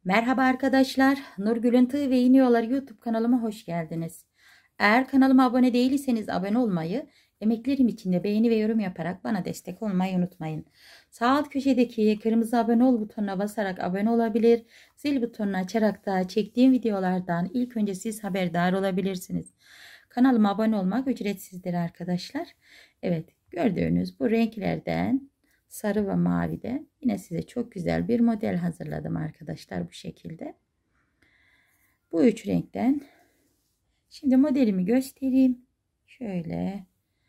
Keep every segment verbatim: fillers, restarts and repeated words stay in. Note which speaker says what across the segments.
Speaker 1: Merhaba arkadaşlar, Nurgül'ün Tığ ve İğne Yolları YouTube kanalıma hoş geldiniz. Eğer kanalıma abone değilseniz abone olmayı, emeklerim için de beğeni ve yorum yaparak bana destek olmayı unutmayın. Sağ alt köşedeki kırmızı abone ol butonuna basarak abone olabilir, zil butonunu açarak da çektiğim videolardan ilk önce siz haberdar olabilirsiniz. Kanalıma abone olmak ücretsizdir arkadaşlar. Evet, gördüğünüz bu renklerden sarı ve mavide yine size çok güzel bir model hazırladım arkadaşlar, bu şekilde. Bu üç renkten şimdi modelimi göstereyim. Şöyle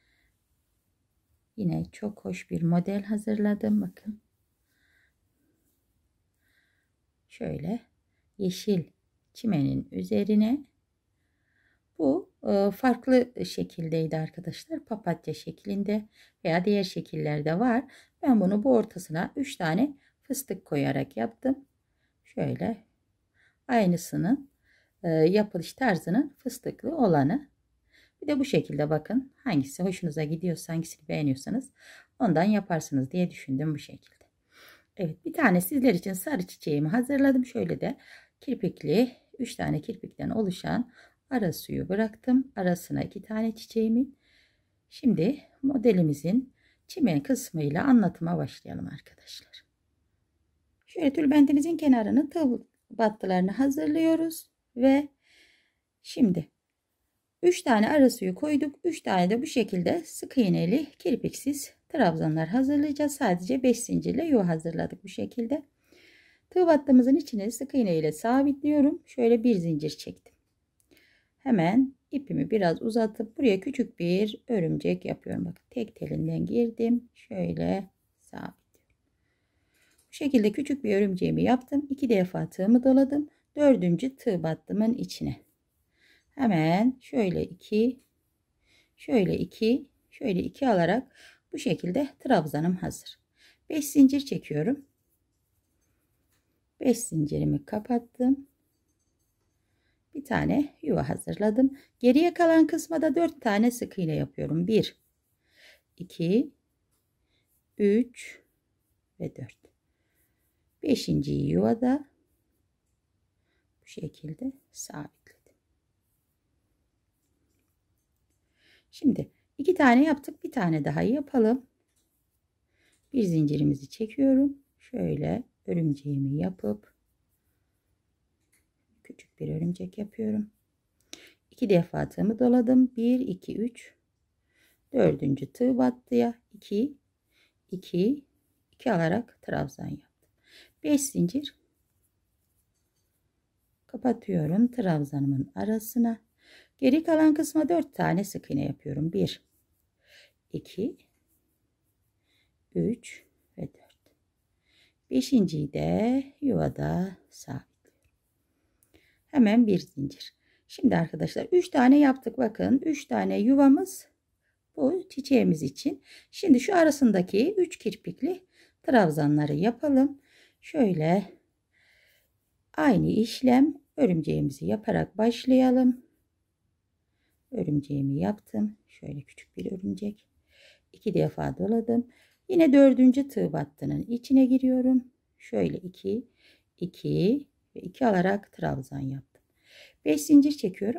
Speaker 1: yine çok hoş bir model hazırladım. Bakın. Şöyle yeşil çimenin üzerine bu e, farklı şekildeydi arkadaşlar. Papatya şeklinde veya diğer şekillerde var. Ben bunu bu ortasına üç tane fıstık koyarak yaptım. Şöyle aynısının e, yapılış tarzının fıstıklı olanı. Bir de bu şekilde bakın, hangisi hoşunuza gidiyorsa, hangisini beğeniyorsanız ondan yaparsınız diye düşündüm bu şekilde. Evet, bir tane sizler için sarı çiçeğimi hazırladım. Şöyle de kirpikli üç tane kirpikten oluşan ara suyu bıraktım. Arasına iki tane çiçeğimin. Şimdi modelimizin çimen kısmıyla anlatıma başlayalım arkadaşlar. Şöyle tülbentimizin kenarını tığ battılarını hazırlıyoruz ve şimdi üç tane ara suyu koyduk. üç tane de bu şekilde sık iğneli kirpiksiz trabzanlar hazırlayacağız. Sadece beş zincirle yuva hazırladık bu şekilde. Tığ battığımızın içine sık iğne ile sabitliyorum. Şöyle bir zincir çektim. Hemen ipimi biraz uzatıp buraya küçük bir örümcek yapıyorum. Bakın, tek telinden girdim. Şöyle sabitliyorum. Bu şekilde küçük bir örümceğimi yaptım. iki defa tığımı doladım. Dördüncü tığ battımın içine. Hemen şöyle iki, şöyle iki, şöyle iki alarak bu şekilde trabzanım hazır. beş zincir çekiyorum. beş zincirimi kapattım. Bir tane yuva hazırladım. Geriye kalan kısma da dört tane sık iğne yapıyorum. bir, iki, üç ve dört. beşinci yuvada bu şekilde sabitledim. Şimdi iki tane yaptık. Bir tane daha yapalım. Bir zincirimizi çekiyorum. Şöyle örümceğimi yapıp küçük bir örümcek yapıyorum. iki defa tığımı doladım. bir, iki, üç. Dördüncü tığ battıya iki, iki, iki alarak trabzan yaptım. beş zincir kapatıyorum trabzanımın arasına. Geri kalan kısma dört tane sık iğne yapıyorum. bir, iki, üç ve dört. beşinciyi de yuvada sabitliyorum. Hemen bir zincir. Şimdi arkadaşlar üç tane yaptık. Bakın, üç tane yuvamız bu çiçeğimiz için. Şimdi şu arasındaki üç kirpikli trabzanları yapalım. Şöyle aynı işlem örümceğimizi yaparak başlayalım. Örümceğimi yaptım. Şöyle küçük bir örümcek. iki defa doladım. Yine dördüncü tığ battının içine giriyorum. Şöyle iki, iki ve iki alarak trabzan yaptım. beş zincir çekiyorum.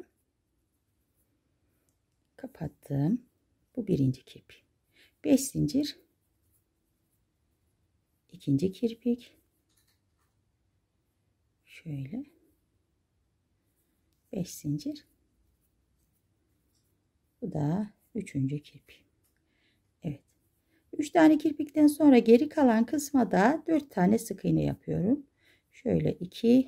Speaker 1: Kapattım. Bu birinci kirpik. beş zincir. İkinci kirpik. Şöyle. beş zincir. Bu da üçüncü kirpik. Evet. üç tane kirpikten sonra geri kalan kısma da dört tane sık iğne yapıyorum. Şöyle iki,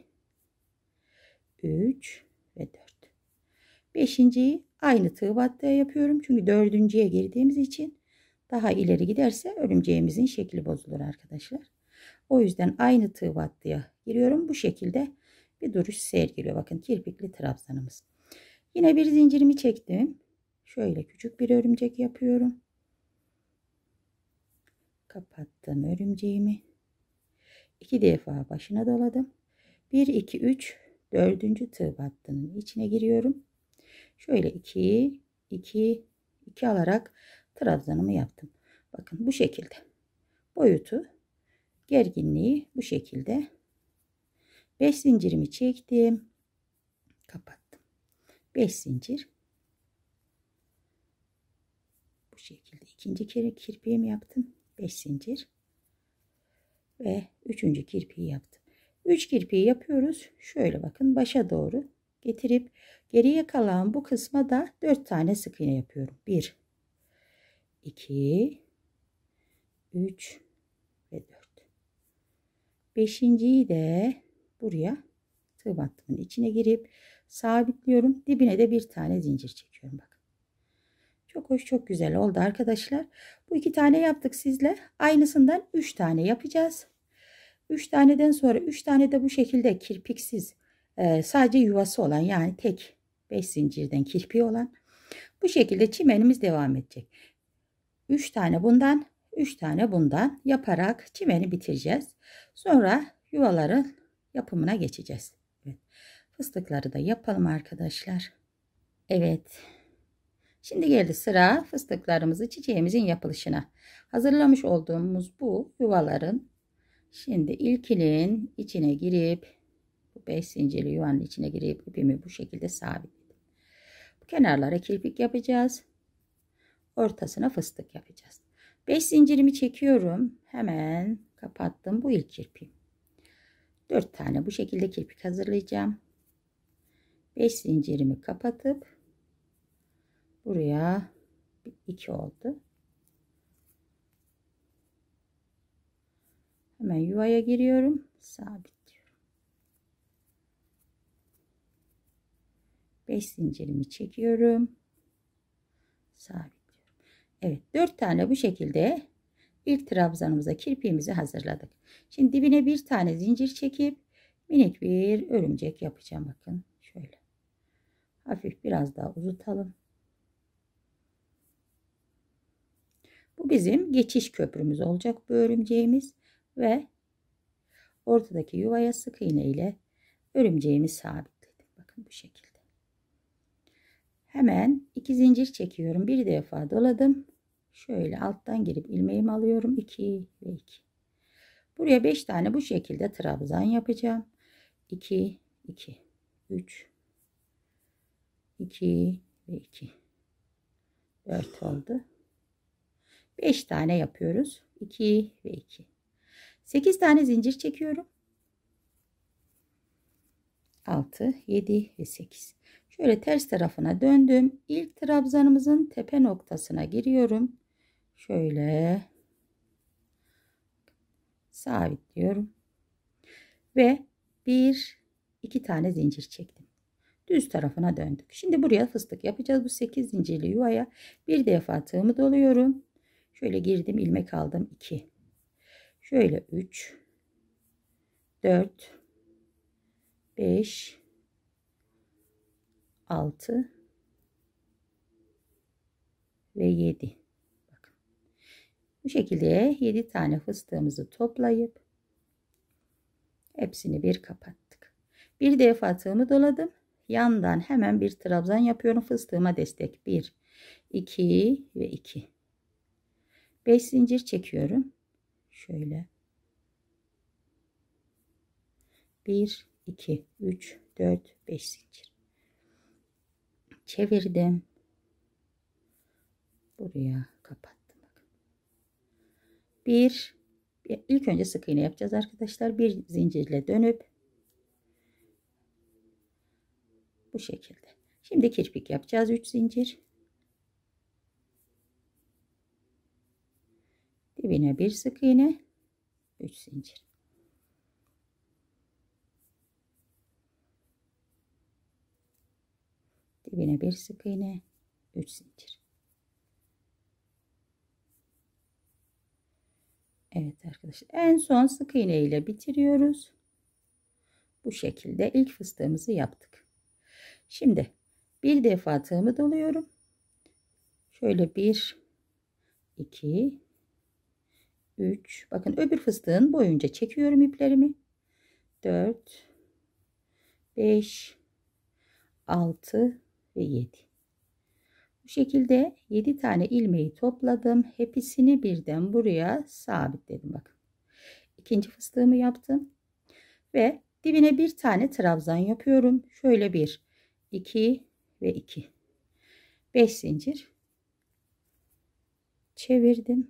Speaker 1: üç ve dört. beşinciyi aynı tığ battıya yapıyorum. Çünkü dördüncüye girdiğimiz için daha ileri giderse örümceğimizin şekli bozulur arkadaşlar. O yüzden aynı tığ battıya giriyorum. Bu şekilde bir duruş sergiliyor. Bakın, kirpikli trabzanımız. Yine bir zincirimi çektim. Şöyle küçük bir örümcek yapıyorum. Kapattım örümceğimi. iki defa başına doladım. bir, iki, üç, dördüncü tığ battının içine giriyorum. Şöyle iki, iki, iki alarak trabzanımı yaptım. Bakın, bu şekilde. Boyutu, gerginliği bu şekilde beş zincirimi çektim. Kapattım. beş zincir. Bu şekilde ikinci kere kirpiğimi yaptım. beş zincir. Ve üçüncü kirpiği yaptım. üç kirpiği yapıyoruz. Şöyle bakın başa doğru getirip geriye kalan bu kısma da dört tane sık iğne yapıyorum. bir iki üç ve dört. beşinciyi de buraya tığ battımın içine girip sabitliyorum. Dibine de bir tane zincir çekiyorum. Bakın. Çok hoş, çok güzel oldu arkadaşlar. Bu iki tane yaptık sizle. Aynısından üç tane yapacağız. üç taneden sonra üç tane de bu şekilde kirpiksiz, e, sadece yuvası olan, yani tek beş zincirden kirpiği olan, bu şekilde çimenimiz devam edecek. üç tane bundan, üç tane bundan yaparak çimeni bitireceğiz. Sonra yuvaların yapımına geçeceğiz. Evet. Fıstıkları da yapalım arkadaşlar. Evet. Şimdi geldi sıra fıstıklarımızı, çiçeğimizin yapılışına. Hazırlamış olduğumuz bu yuvaların, şimdi ilkinin içine girip, bu beş zincirli yuvanın içine girip ipimi bu şekilde sabitledim. Bu kenarlara kirpik yapacağız. Ortasına fıstık yapacağız. beş zincirimi çekiyorum. Hemen kapattım. Bu ilk kirpiğim. dört tane bu şekilde kirpik hazırlayacağım. beş zincirimi kapatıp buraya iki oldu. Hemen yuvaya giriyorum. Sabitliyorum. beş zincirimi çekiyorum. Sabitliyorum. Evet, dört tane bu şekilde ilk trabzanımıza kirpiğimizi hazırladık. Şimdi dibine bir tane zincir çekip minik bir örümcek yapacağım. Bakın şöyle. Hafif biraz daha uzatalım. Bu bizim geçiş köprümüz olacak, bu örümceğimiz, ve ortadaki yuvaya sık iğne ile örümceğimi sabitledim. Bakın bu şekilde. Hemen iki zincir çekiyorum. Bir defa doladım. Şöyle alttan girip ilmeğimi alıyorum. iki ve iki. Buraya beş tane bu şekilde trabzan yapacağım. iki, iki, üç, iki ve iki. dört oldu. beş tane yapıyoruz. iki ve iki. sekiz tane zincir çekiyorum. altı, yedi ve sekiz. Şöyle ters tarafına döndüm. İlk trabzanımızın tepe noktasına giriyorum. Şöyle sabitliyorum. Ve bir, iki tane zincir çektim. Düz tarafına döndük. Şimdi buraya fıstık yapacağız. Bu sekiz zincirli yuvaya bir defa tığımı doluyorum. Şöyle girdim, ilmek aldım. iki. Şöyle üç, dört, beş, altı ve yedi. Bakın. Bu şekilde yedi tane fıstığımızı toplayıp hepsini bir kapattık. Bir defa tığımı doladım. Yandan hemen bir trabzan yapıyorum. Fıstığıma destek. bir, iki ve iki. beş zincir çekiyorum. Şöyle. bir, iki, üç, dört, beş zincir. Çevirdim. Buraya kapattım. Bir, ilk önce sık iğne yapacağız arkadaşlar. Bir zincirle dönüp bu şekilde. Şimdi kirpik yapacağız. üç zincir. Dibine bir sık iğne, üç zincir. Dibine bir sık iğne, üç zincir. Evet arkadaşlar, en son sık iğne ile bitiriyoruz. Bu şekilde ilk fıstığımızı yaptık. Şimdi bir defa tığımı doluyorum. Şöyle bir, iki, üç. Bakın öbür fıstığın boyunca çekiyorum iplerimi. dört, beş, altı ve yedi. Bu şekilde yedi tane ilmeği topladım. Hepsini birden buraya sabitledim. Bakın. İkinci fıstığımı yaptım. Ve Dibine bir tane trabzan yapıyorum. Şöyle bir, iki ve iki. beş zincir. Çevirdim.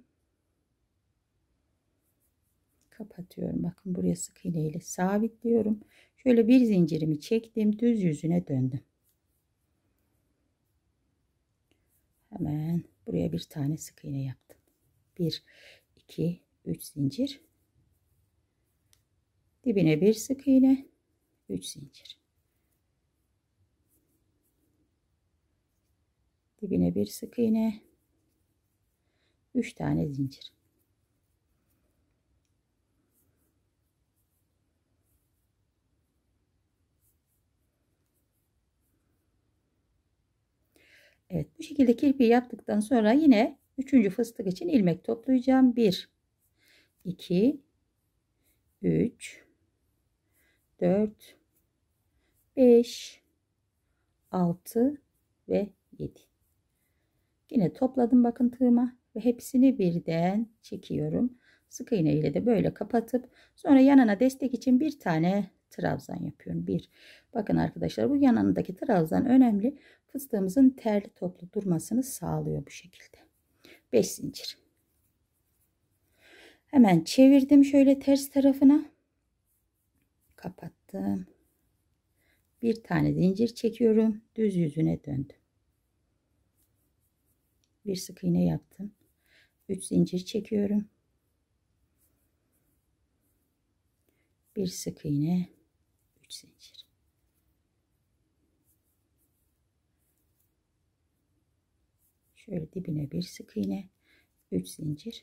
Speaker 1: Kapatıyorum. Bakın buraya sık iğne ile sabitliyorum. Şöyle bir zincirimi çektim. Düz yüzüne döndüm. Hemen buraya bir tane sık iğne yaptım. bir, iki, üç zincir. Dibine bir sık iğne, üç zincir. Dibine bir sık iğne, üç tane zincir. Evet, bu şekilde kirpiği yaptıktan sonra yine üçüncü fıstık için ilmek toplayacağım. bir, iki, üç, dört, beş, altı ve yedi. Yine topladım bakın tığıma ve hepsini birden çekiyorum. Sık iğne ile de böyle kapatıp sonra yanına destek için bir tane trabzan yapıyorum. Bir. Bakın arkadaşlar, bu yanındaki trabzan önemli. Fıstığımızın terli toplu durmasını sağlıyor bu şekilde. beş zincir. Hemen çevirdim şöyle ters tarafına. Kapattım. Bir tane zincir çekiyorum. Düz yüzüne döndüm. Bir sık iğne yaptım. üç zincir çekiyorum. Bir sık iğne, üç zincir. Şöyle dibine bir sık iğne, üç zincir.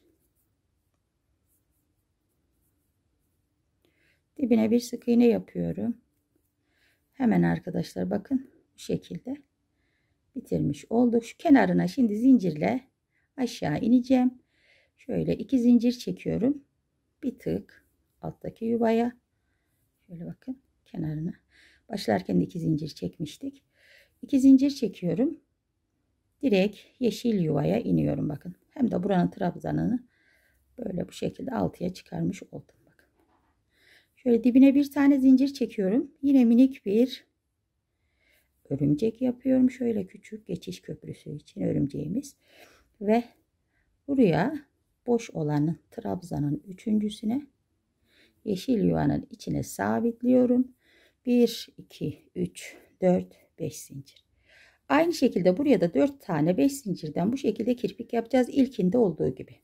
Speaker 1: Dibine bir sık iğne yapıyorum. Hemen arkadaşlar bakın bu şekilde bitirmiş olduk. Şu kenarına şimdi zincirle aşağı ineceğim. Şöyle iki zincir çekiyorum. Bir tık alttaki yuvaya. Şöyle bakın kenarına. Başlarken de iki zincir çekmiştik. iki zincir çekiyorum. Direkt yeşil yuvaya iniyorum bakın. Hem de buranın trabzanını böyle bu şekilde altıya çıkarmış oldum bakın. Şöyle dibine bir tane zincir çekiyorum. Yine minik bir örümcek yapıyorum. Şöyle küçük geçiş köprüsü için örümceğimiz. Ve buraya boş olanın trabzanın üçüncüsüne yeşil yuvanın içine sabitliyorum. bir, iki, üç, dört, beş zincir. Aynı şekilde buraya da dört tane beş zincirden bu şekilde kirpik yapacağız. İlkinde olduğu gibi.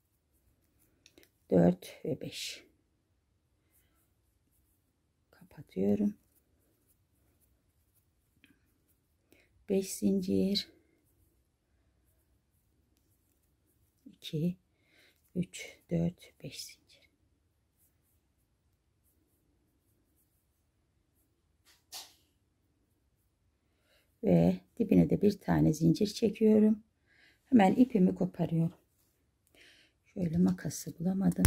Speaker 1: dört ve beş. Kapatıyorum. beş zincir. iki, üç, dört, beş zincir. Ve dibine de bir tane zincir çekiyorum. Hemen ipimi koparıyorum. Şöyle makası bulamadım.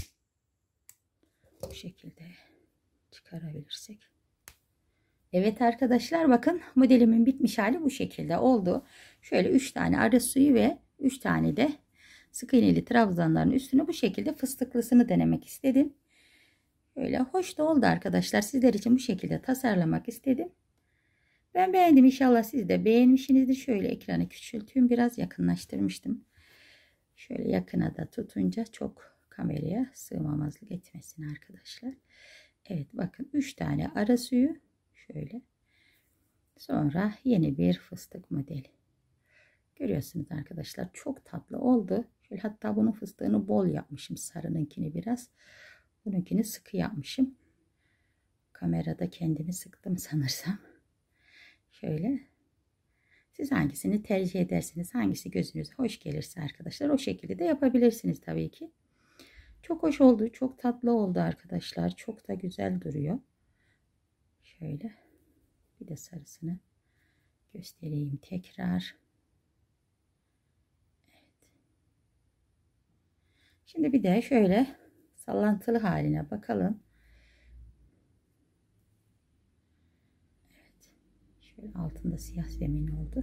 Speaker 1: Bu şekilde çıkarabilirsek. Evet arkadaşlar, bakın modelimin bitmiş hali bu şekilde oldu. Şöyle üç tane arı suyu ve üç tane de sık iğneli trabzanların üstüne bu şekilde fıstıklısını denemek istedim. Böyle hoş da oldu arkadaşlar. Sizler için bu şekilde tasarlamak istedim. Ben beğendim. İnşallah siz de beğenmişsinizdir. Şöyle ekranı küçülteyim. Biraz yakınlaştırmıştım. Şöyle yakına da tutunca çok kameraya sığmamazlık etmesin arkadaşlar. Evet bakın üç tane ara suyu. Şöyle. Sonra yeni bir fıstık modeli. Görüyorsunuz arkadaşlar. Çok tatlı oldu. Şöyle hatta bunun fıstığını bol yapmışım. Sarınınkini biraz. Bununkini sıkı yapmışım. Kamerada kendimi sıktım sanırsam. Şöyle. Siz hangisini tercih edersiniz? Hangisi gözünüze hoş gelirse arkadaşlar o şekilde de yapabilirsiniz tabii ki. Çok hoş oldu. Çok tatlı oldu arkadaşlar. Çok da güzel duruyor. Şöyle. Bir de sarısını göstereyim tekrar. Evet. Şimdi bir de şöyle sallantılı haline bakalım. Evet. Şöyle altında siyah zemin oldu.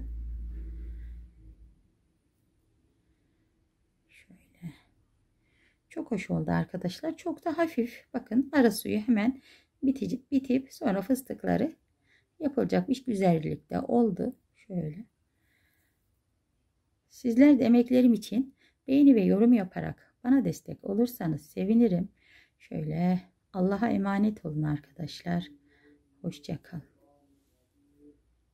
Speaker 1: Şöyle. Çok hoş oldu arkadaşlar. Çok da hafif. Bakın ara suyu hemen bitecek, bitip sonra fıstıkları yapılacak bir güzellikte oldu. Şöyle. Sizler de emeklerim için beğeni ve yorum yaparak bana destek olursanız sevinirim. Şöyle Allah'a emanet olun arkadaşlar. Hoşça kalın.